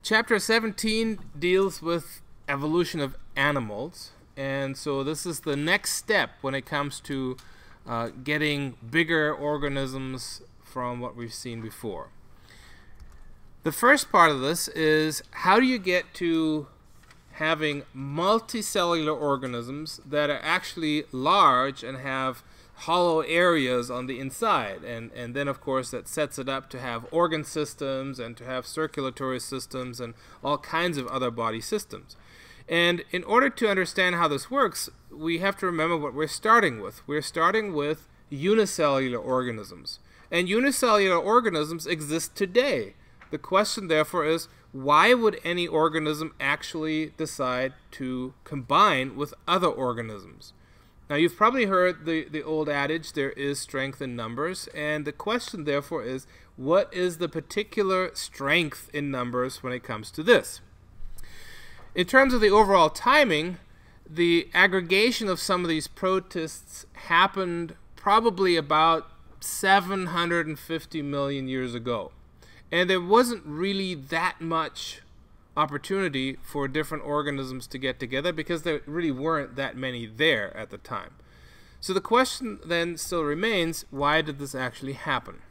Chapter 17 deals with evolution of animals, and so this is the next step when it comes to getting bigger organisms from what we've seen before. The first part of this is how do you get to having multicellular organisms that are actually large and have hollow areas on the inside, and then of course that sets it up to have organ systems and to have circulatory systems and all kinds of other body systems. And in order to understand how this works, we have to remember what we're starting with. We're starting with unicellular organisms, and unicellular organisms exist today. The question therefore is, why would any organism actually decide to combine with other organisms? Now, you've probably heard the old adage, there is strength in numbers, and the question, therefore, is what is the particular strength in numbers when it comes to this? In terms of the overall timing, the aggregation of some of these protists happened probably about 750 million years ago, and there wasn't really that much opportunity for different organisms to get together because there really weren't that many there at the time. So the question then still remains, why did this actually happen?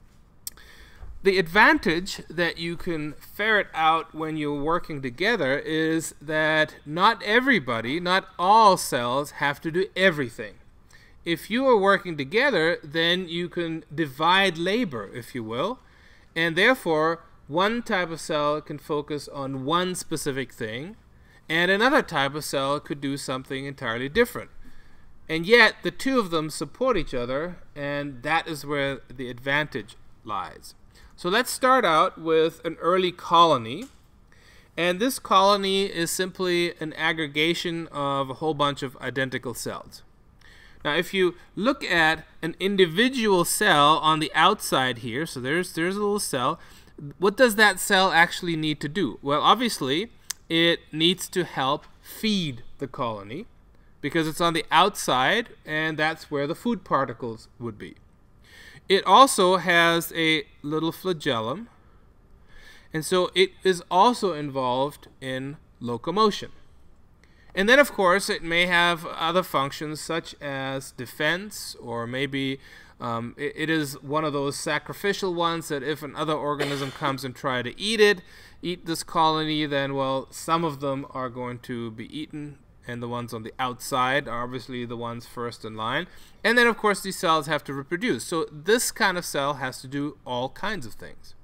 The advantage that you can ferret out when you're working together is that not everybody, not all cells have to do everything. If you are working together, then you can divide labor, if you will, and therefore one type of cell can focus on one specific thing, and another type of cell could do something entirely different. And yet, the two of them support each other, and that is where the advantage lies. So let's start out with an early colony, and this colony is simply an aggregation of a whole bunch of identical cells. Now, if you look at an individual cell on the outside here, so there's a little cell. What does that cell actually need to do? Well, obviously, it needs to help feed the colony because it's on the outside, and that's where the food particles would be. It also has a little flagellum, and so it is also involved in locomotion. And then, of course, it may have other functions such as defense, or maybe it is one of those sacrificial ones that if another organism comes and try to eat this colony, then, well, some of them are going to be eaten, and the ones on the outside are obviously the ones first in line. And then, of course, these cells have to reproduce. So this kind of cell has to do all kinds of things.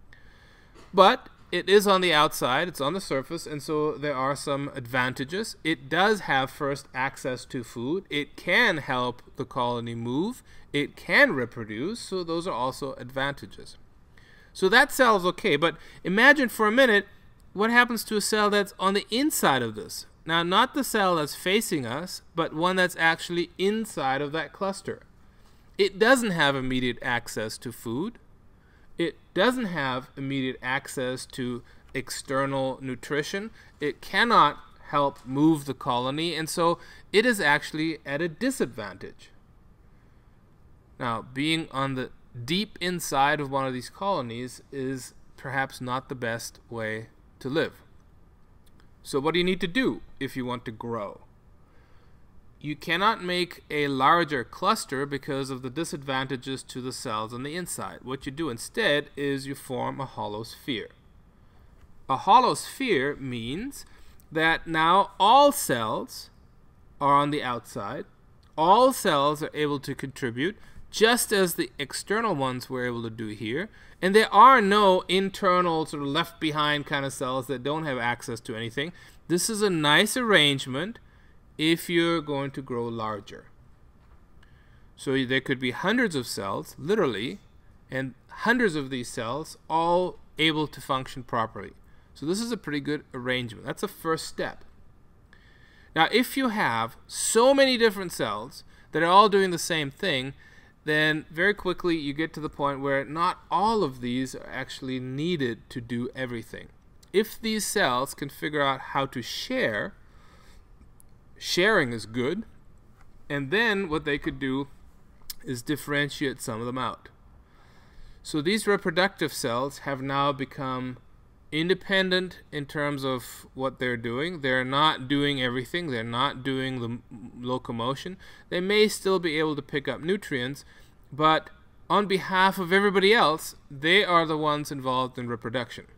But it is on the outside, it's on the surface, and so there are some advantages. It does have first access to food. It can help the colony move. It can reproduce, so those are also advantages. So that cell is okay, but imagine for a minute what happens to a cell that's on the inside of this. Now, not the cell that's facing us, but one that's actually inside of that cluster. It doesn't have immediate access to food. It doesn't have immediate access to external nutrition. It cannot help move the colony, and so it is actually at a disadvantage. Now, being on the deep inside of one of these colonies is perhaps not the best way to live. So what do you need to do if you want to grow? You cannot make a larger cluster because of the disadvantages to the cells on the inside. What you do instead is you form a hollow sphere. A hollow sphere means that now all cells are on the outside. All cells are able to contribute, just as the external ones were able to do here. And there are no internal sort of left behind kind of cells that don't have access to anything. This is a nice arrangement if you're going to grow larger. So there could be hundreds of cells, literally, and hundreds of these cells all able to function properly. So this is a pretty good arrangement. That's a first step. Now, if you have so many different cells that are all doing the same thing, then very quickly you get to the point where not all of these are actually needed to do everything. If these cells can figure out how to share, sharing is good, and then what they could do is differentiate some of them out. So these reproductive cells have now become independent in terms of what they're doing. They're not doing everything. They're not doing the locomotion. They may still be able to pick up nutrients, but on behalf of everybody else, they are the ones involved in reproduction.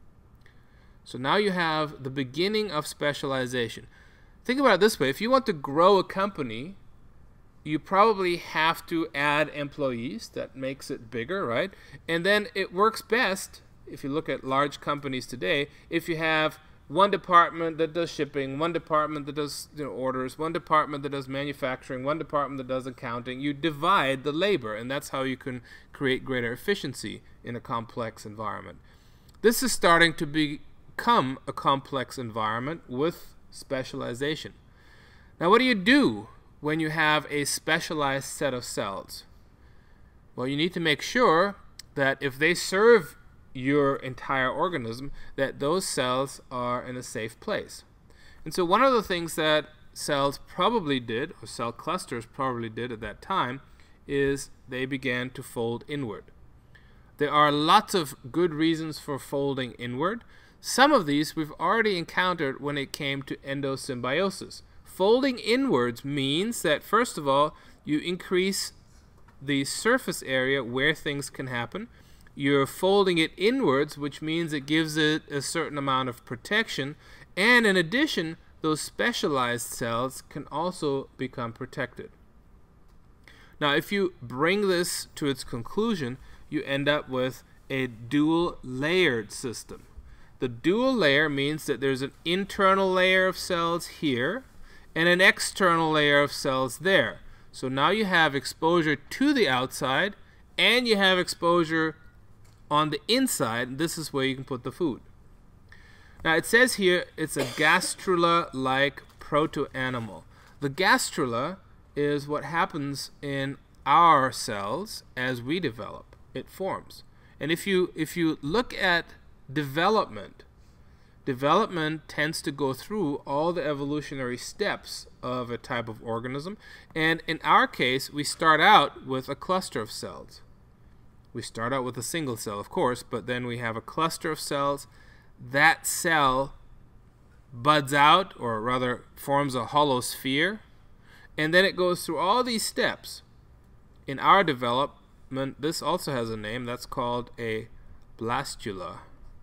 So now you have the beginning of specialization. Think about it this way. If you want to grow a company, you probably have to add employees. That makes it bigger, right? And then it works best, if you look at large companies today, if you have one department that does shipping, one department that does orders, one department that does manufacturing, one department that does accounting. You divide the labor, and that's how you can create greater efficiency in a complex environment. This is starting to become a complex environment with specialization. Now, what do you do when you have a specialized set of cells? Well, you need to make sure that if they serve your entire organism, that those cells are in a safe place. And so one of the things that cells probably did, or cell clusters probably did at that time, is they began to fold inward. There are lots of good reasons for folding inward. Some of these we've already encountered when it came to endosymbiosis. Folding inwards means that, first of all, you increase the surface area where things can happen. You're folding it inwards, which means it gives it a certain amount of protection. And in addition, those specialized cells can also become protected. Now, if you bring this to its conclusion, you end up with a dual layered system. The dual layer means that there's an internal layer of cells here and an external layer of cells there. So now you have exposure to the outside and you have exposure on the inside. This is where you can put the food. Now it says here it's a gastrula-like proto-animal. The gastrula is what happens in our cells as we develop. It forms. And if you look at development tends to go through all the evolutionary steps of a type of organism. And in our case, we start out with a cluster of cells. We start out with a single cell, of course, but then we have a cluster of cells. That cell buds out, or rather forms a hollow sphere, and then it goes through all these steps. In our development, this also has a name. That's called a blastula.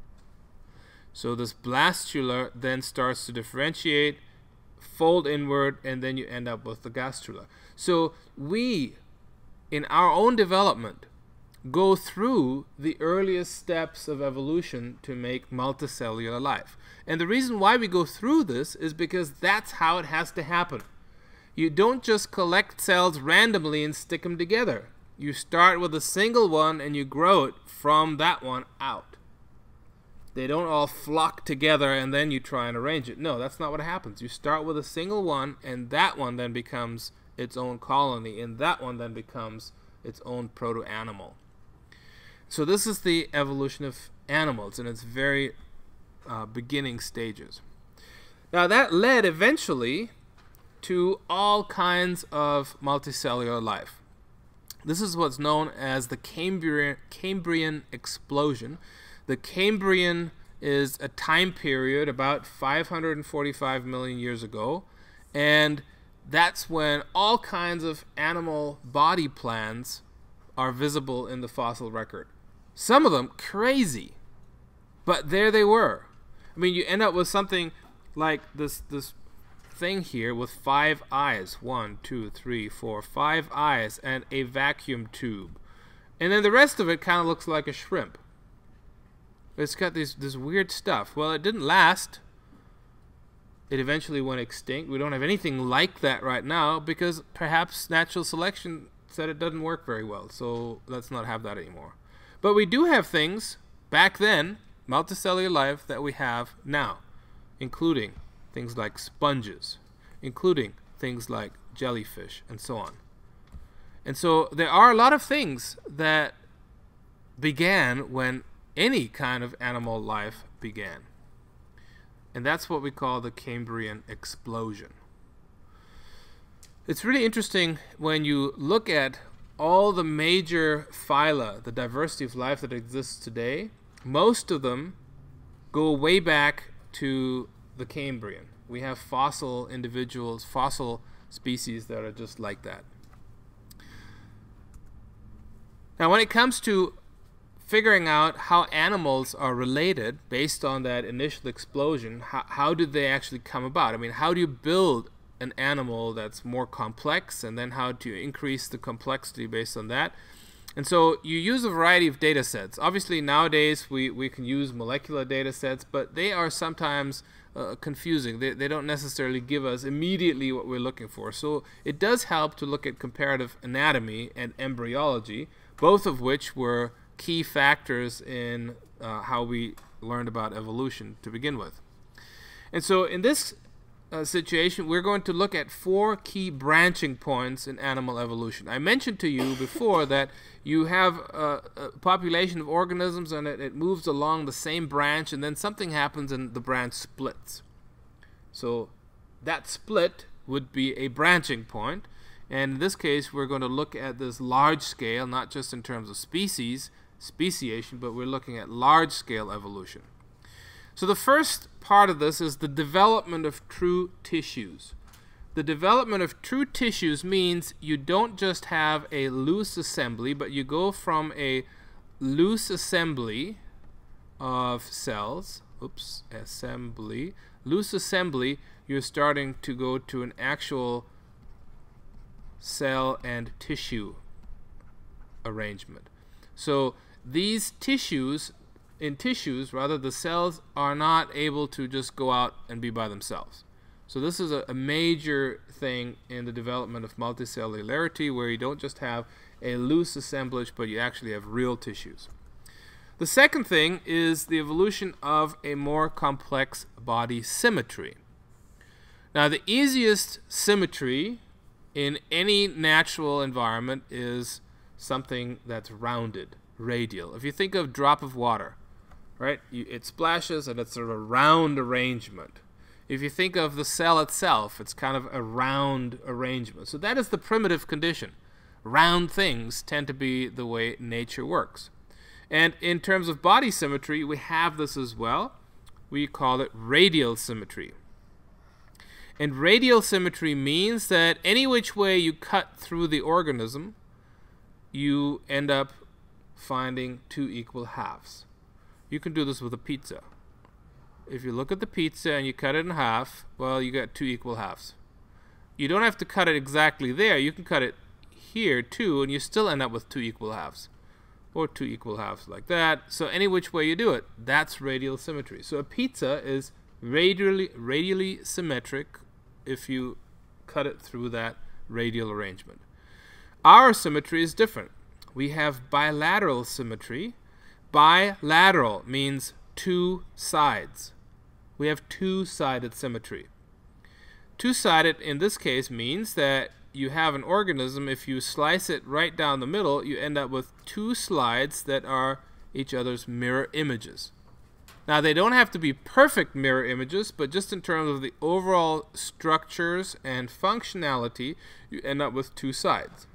So this blastula then starts to differentiate, fold inward, and then you end up with the gastrula. So we, in our own development, go through the earliest steps of evolution to make multicellular life. And the reason why we go through this is because that's how it has to happen. You don't just collect cells randomly and stick them together. You start with a single one and you grow it from that one out. They don't all flock together and then you try and arrange it. No, that's not what happens. You start with a single one, and that one then becomes its own colony, and that one then becomes its own proto-animal. So this is the evolution of animals in its very beginning stages. Now that led eventually to all kinds of multicellular life. This is what's known as the Cambrian explosion. The Cambrian is a time period about 545 million years ago, and that's when all kinds of animal body plans are visible in the fossil record. Some of them crazy, but there they were. I mean, you end up with something like this thing here with 5 eyes. 1, 2, 3, 4, 5 eyes and a vacuum tube. And then the rest of it kind of looks like a shrimp. It's got this weird stuff. Well, it didn't last. It eventually went extinct. We don't have anything like that right now because perhaps natural selection said it doesn't work very well. So let's not have that anymore. But we do have things back then, multicellular life, that we have now, including things like sponges, including things like jellyfish, and so on. And so there are a lot of things that began when any kind of animal life began. And that's what we call the Cambrian explosion. It's really interesting when you look at all the major phyla, the diversity of life that exists today. Most of them go way back to the Cambrian. We have fossil individuals, fossil species that are just like that. Now, when it comes to figuring out how animals are related based on that initial explosion, how did they actually come about? I mean, how do you build an animal that's more complex, and then how do you increase the complexity based on that? And so you use a variety of data sets. Obviously, nowadays we can use molecular data sets, but they are sometimes confusing. They don't necessarily give us immediately what we're looking for. So it does help to look at comparative anatomy and embryology, both of which were key factors in how we learned about evolution to begin with. And so in this situation, we're going to look at 4 key branching points in animal evolution. I mentioned to you before that you have a population of organisms and it moves along the same branch, and then something happens and the branch splits. So that split would be a branching point. And in this case, we're going to look at this large scale, not just in terms of speciation, but we're looking at large scale evolution. So the first part of this is the development of true tissues. The development of true tissues means you don't just have a loose assembly, but you go from a loose assembly of cells, loose assembly, you're starting to go to an actual cell and tissue arrangement. So these tissues, the cells are not able to just go out and be by themselves. So this is a major thing in the development of multicellularity, where you don't just have a loose assemblage, but you actually have real tissues. The second thing is the evolution of a more complex body symmetry. Now, the easiest symmetry in any natural environment is something that's rounded, radial. If you think of a drop of water, right? It splashes and it's sort of a round arrangement. If you think of the cell itself, it's kind of a round arrangement. So that is the primitive condition. Round things tend to be the way nature works. And in terms of body symmetry, we have this as well. We call it radial symmetry. And radial symmetry means that any which way you cut through the organism, you end up finding 2 equal halves. You can do this with a pizza. If you look at the pizza and you cut it in half, well, you got 2 equal halves. You don't have to cut it exactly there. You can cut it here too, and you still end up with 2 equal halves. Or 2 equal halves like that. So any which way you do it, that's radial symmetry. So a pizza is radially symmetric if you cut it through that radial arrangement. Our symmetry is different. We have bilateral symmetry. Bilateral means 2 sides. We have 2-sided symmetry. 2-sided in this case means that you have an organism, if you slice it right down the middle, you end up with 2 slides that are each other's mirror images. Now, they don't have to be perfect mirror images, but just in terms of the overall structures and functionality, you end up with 2 sides.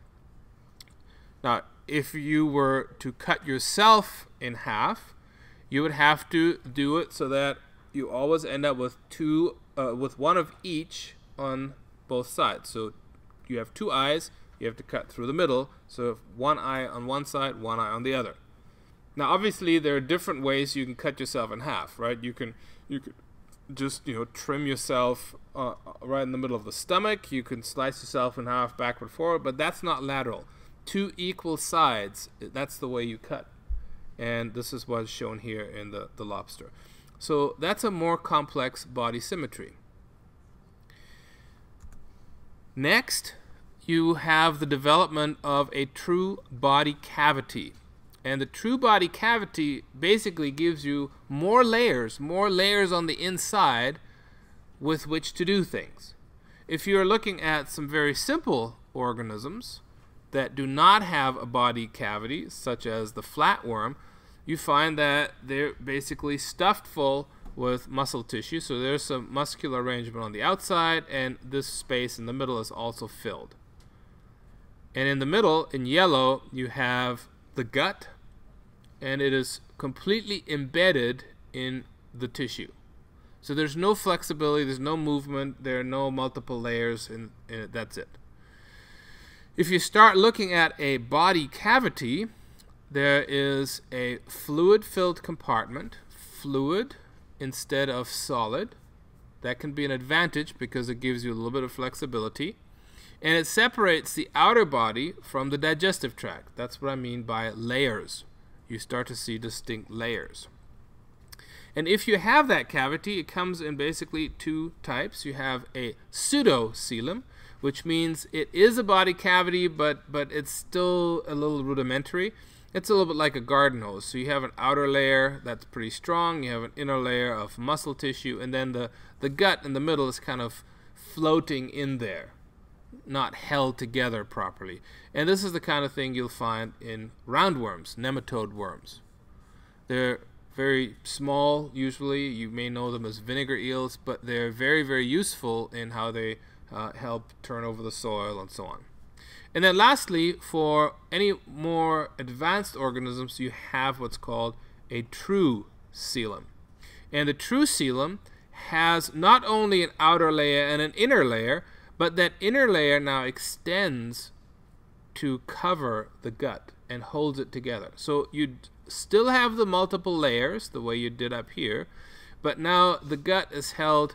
Now, if you were to cut yourself in half, you would have to do it so that you always end up with with 1 of each on both sides. So you have 2 eyes, you have to cut through the middle, so if 1 eye on one side, 1 eye on the other. Now, obviously, there are different ways you can cut yourself in half, right? You can just trim yourself right in the middle of the stomach. You can slice yourself in half backward, forward, but that's not lateral. 2 equal sides, that's the way you cut. And this is what's shown here in the lobster. So that's a more complex body symmetry. Next, you have the development of a true body cavity. And the true body cavity basically gives you more layers on the inside with which to do things. If you're looking at some very simple organisms that do not have a body cavity, such as the flatworm, you find that they're basically stuffed full with muscle tissue. So there's some muscular arrangement on the outside, and this space in the middle is also filled. And in the middle, in yellow, you have the gut, and it is completely embedded in the tissue. So there's no flexibility, there's no movement, there are no multiple layers, and that's it. If you start looking at a body cavity, there is a fluid-filled compartment, fluid instead of solid. That can be an advantage because it gives you a little bit of flexibility. And it separates the outer body from the digestive tract. That's what I mean by layers. You start to see distinct layers. And if you have that cavity, it comes in basically two types. You have a pseudocoelom, which means it is a body cavity, but it's still a little rudimentary. It's a little bit like a garden hose. So you have an outer layer that's pretty strong, you have an inner layer of muscle tissue, and then the gut in the middle is kind of floating in there, not held together properly. And this is the kind of thing you'll find in roundworms, nematode worms. They're very small usually. You may know them as vinegar eels, but they're very, very useful in how they help turn over the soil and so on. And then lastly, for any more advanced organisms, you have what's called a true coelom. And the true coelom has not only an outer layer and an inner layer, but that inner layer now extends to cover the gut and holds it together. So you still have the multiple layers the way you did up here, but now the gut is held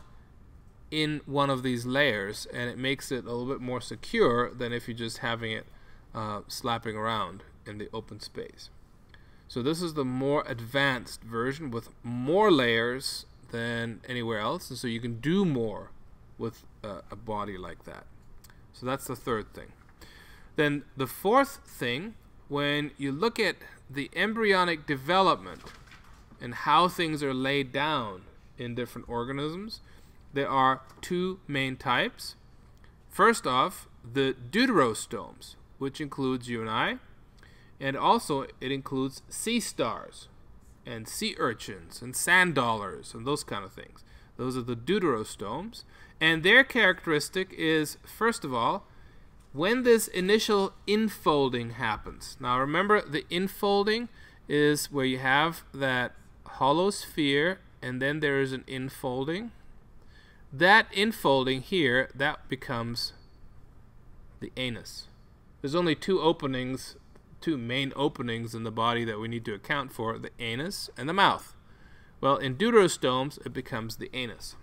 in one of these layers, and it makes it a little bit more secure than if you're just having it slapping around in the open space. So this is the more advanced version with more layers than anywhere else, and so you can do more with a body like that. So that's the third thing. Then the fourth thing, when you look at the embryonic development and how things are laid down in different organisms, there are two main types. First off, the deuterostomes, which includes you and I, and also it includes sea stars and sea urchins and sand dollars and those kind of things. Those are the deuterostomes, and their characteristic is, first of all, when this initial infolding happens. Now remember, the infolding is where you have that hollow sphere and then there is an infolding. That infolding here, that becomes the anus. There's only two main openings in the body that we need to account for, the anus and the mouth. Well, in deuterostomes, it becomes the anus.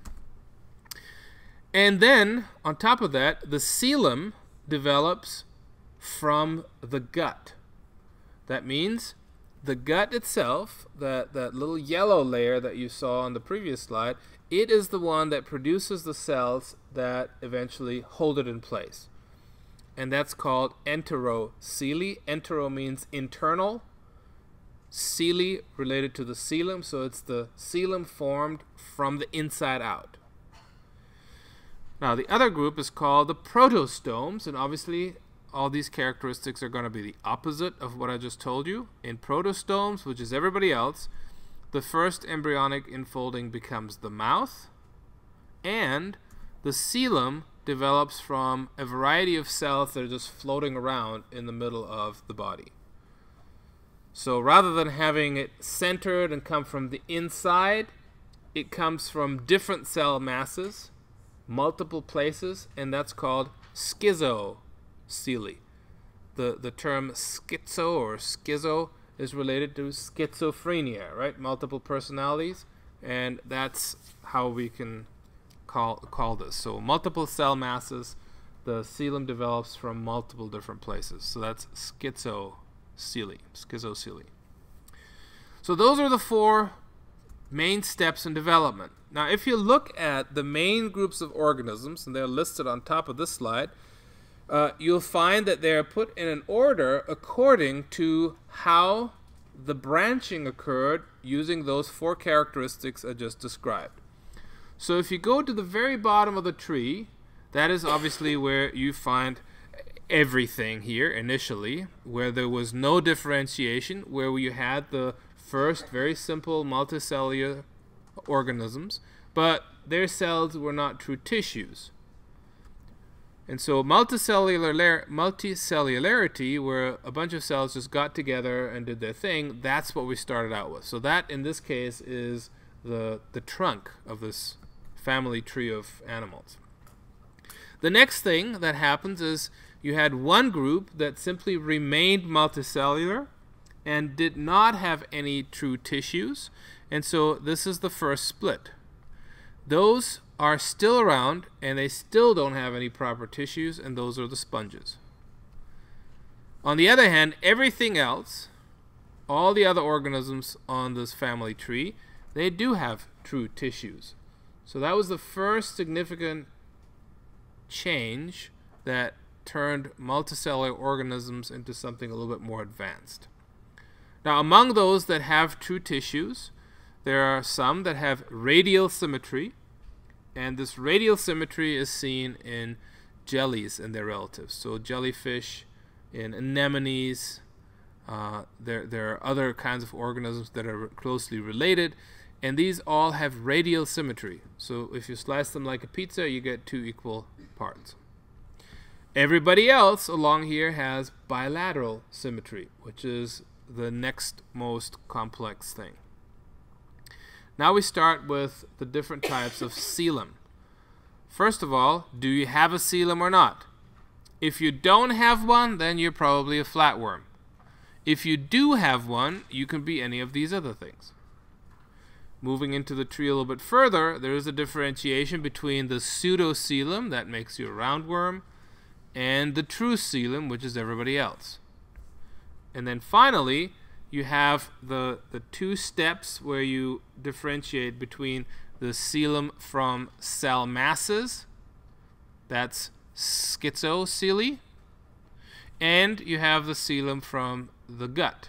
And then, on top of that, the coelom develops from the gut. That means the gut itself, that little yellow layer that you saw on the previous slide, it is the one that produces the cells that eventually hold it in place. And that's called enterocoely. Entero means internal. Coely related to the coelom, so it's the coelom formed from the inside out. Now the other group is called the protostomes, and obviously all these characteristics are going to be the opposite of what I just told you. In protostomes, which is everybody else, the first embryonic infolding becomes the mouth, and the coelom develops from a variety of cells that are just floating around in the middle of the body. So rather than having it centered and come from the inside, it comes from different cell masses, multiple places, and that's called schizocoely. The term schizo or schizo is related to schizophrenia, right? Multiple personalities, and that's how we can call this. So multiple cell masses, the coelom develops from multiple different places. So that's schizocoely. So those are the four main steps in development. Now, if you look at the main groups of organisms, and they're listed on top of this slide, you'll find that they're put in an order according to how the branching occurred using those four characteristics I just described. So if you go to the very bottom of the tree, that is obviously where you find everything here initially, where there was no differentiation, where you had the first very simple multicellular organisms, but their cells were not true tissues. And so multicellularity, where a bunch of cells just got together and did their thing, that's what we started out with. So that, in this case, is the trunk of this family tree of animals. The next thing that happens is you had one group that simply remained multicellular and did not have any true tissues, and so this is the first split. Those are still around and they still don't have any proper tissues, and those are the sponges. On the other hand, everything else, all the other organisms on this family tree, they do have true tissues. So that was the first significant change that turned multicellular organisms into something a little bit more advanced. Now, among those that have true tissues, there are some that have radial symmetry, and this radial symmetry is seen in jellies and their relatives. So jellyfish, in anemones, there are other kinds of organisms that are closely related, and these all have radial symmetry. So if you slice them like a pizza, you get two equal parts. Everybody else along here has bilateral symmetry, which is the next most complex thing. Now we start with the different types of coelom. First of all, do you have a coelom or not? If you don't have one, then you're probably a flatworm. If you do have one, you can be any of these other things. Moving into the tree a little bit further, there is a differentiation between the pseudocoelom, that makes you a roundworm, and the true coelom, which is everybody else. And then finally, you have the two steps where you differentiate between the coelom from cell masses, that's schizocoely, and you have the coelom from the gut.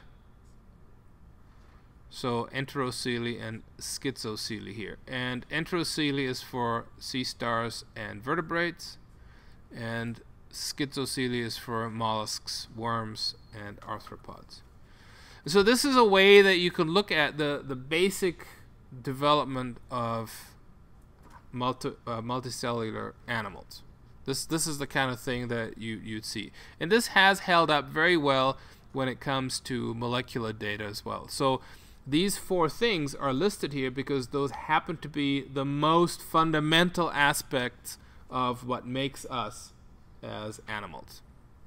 So enterocoely and schizocoely here. And enterocoely is for sea stars and vertebrates, and schizocoely is for mollusks, worms, and arthropods. So this is a way that you can look at the basic development of multicellular animals. This is the kind of thing that you'd see. And this has held up very well when it comes to molecular data as well. So these four things are listed here because those happen to be the most fundamental aspects of what makes us as animals.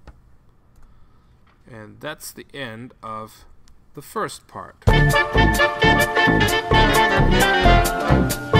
And that's the end of the first part.